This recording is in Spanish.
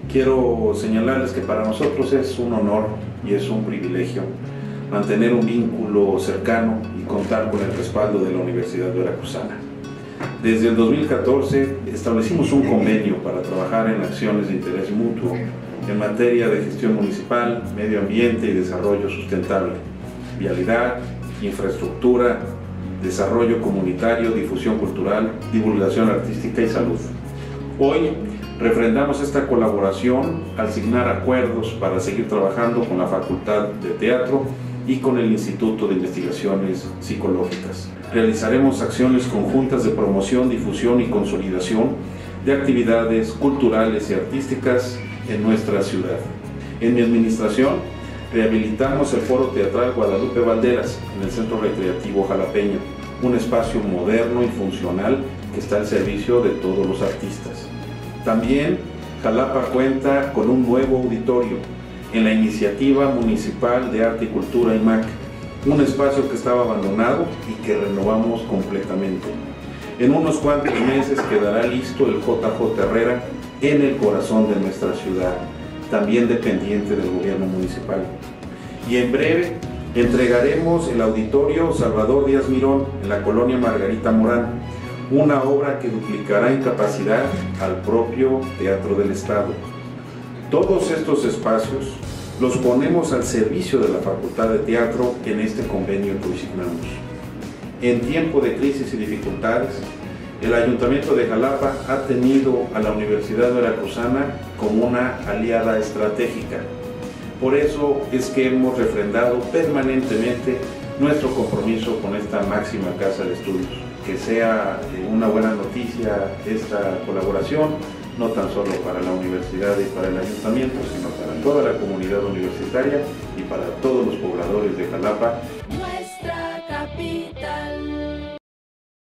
Quiero señalarles que para nosotros es un honor y es un privilegio mantener un vínculo cercano y contar con el respaldo de la Universidad Veracruzana. Desde el 2014 establecimos un convenio para trabajar en acciones de interés mutuo en materia de gestión municipal, medio ambiente y desarrollo sustentable, vialidad, infraestructura, desarrollo comunitario, difusión cultural, divulgación artística y salud. Hoy refrendamos esta colaboración al signar acuerdos para seguir trabajando con la Facultad de Teatro y con el Instituto de Investigaciones Psicológicas. Realizaremos acciones conjuntas de promoción, difusión y consolidación de actividades culturales y artísticas en nuestra ciudad. En mi administración, rehabilitamos el Foro Teatral Guadalupe Valderas en el Centro Recreativo Jalapeño, un espacio moderno y funcional que está al servicio de todos los artistas. También Jalapa cuenta con un nuevo auditorio en la Iniciativa Municipal de Arte y Cultura IMAC, un espacio que estaba abandonado y que renovamos completamente. En unos cuantos meses quedará listo el JJ Herrera en el corazón de nuestra ciudad, también dependiente del gobierno municipal. Y en breve entregaremos el Auditorio Salvador Díaz Mirón en la colonia Margarita Morán, una obra que duplicará en capacidad al propio Teatro del Estado. Todos estos espacios los ponemos al servicio de la Facultad de Teatro en este convenio que hoy signamos. En tiempo de crisis y dificultades, el Ayuntamiento de Jalapa ha tenido a la Universidad Veracruzana como una aliada estratégica. Por eso es que hemos refrendado permanentemente nuestro compromiso con esta máxima casa de estudios. Que sea una buena noticia esta colaboración, no tan solo para la universidad y para el ayuntamiento, sino para toda la comunidad universitaria y para todos los pobladores de Jalapa.